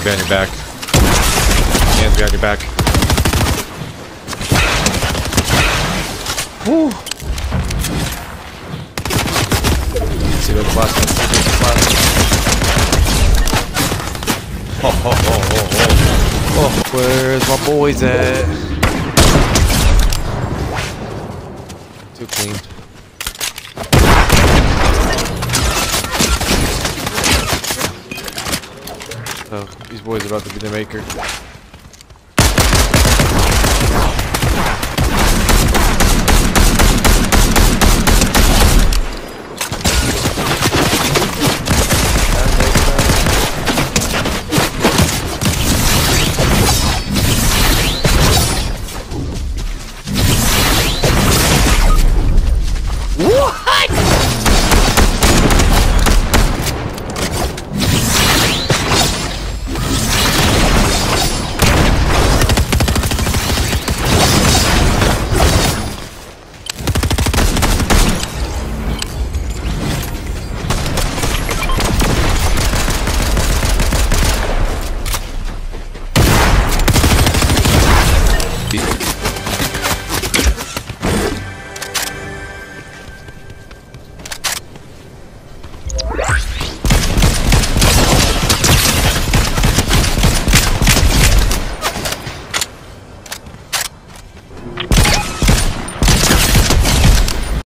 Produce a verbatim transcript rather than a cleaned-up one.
Hands behind your back. Hands behind your back. Woo! See the last one. See the last one. Oh, oh, oh, oh, oh. Oh, where's my boys at? Too clean. Oh, these boys are about to be the maker.